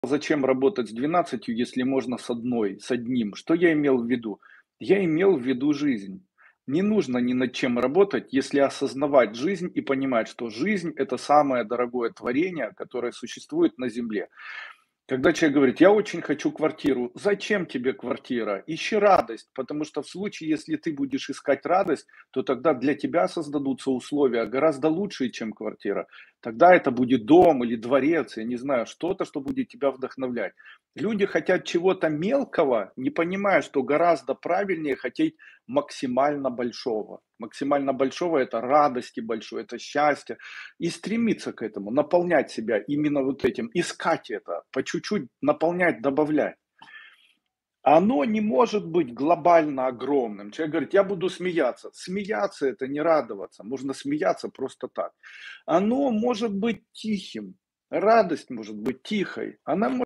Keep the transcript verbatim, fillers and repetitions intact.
Зачем работать с двенадцатью, если можно с одной, с одним? Что я имел в виду? Я имел в виду жизнь. Не нужно ни над чем работать, если осознавать жизнь и понимать, что жизнь- это самое дорогое творение, которое существует на Земле. Когда человек говорит: "Я очень хочу квартиру". Зачем тебе квартира? Ищи радость, потому что в случае, если ты будешь искать радость, то тогда для тебя создадутся условия гораздо лучшие, чем квартира. Тогда это будет дом или дворец, я не знаю, что-то, что будет тебя вдохновлять. Люди хотят чего-то мелкого, не понимая, что гораздо правильнее хотеть максимально большого. Максимально большого- это радости большой, это счастье. И стремиться к этому, наполнять себя именно вот этим, искать это, по чуть-чуть наполнять, добавлять. Оно не может быть глобально огромным. Человек говорит: "Я буду смеяться". Смеяться- это не радоваться, можно смеяться просто так. Оно может быть тихим, радость может быть тихой, она мо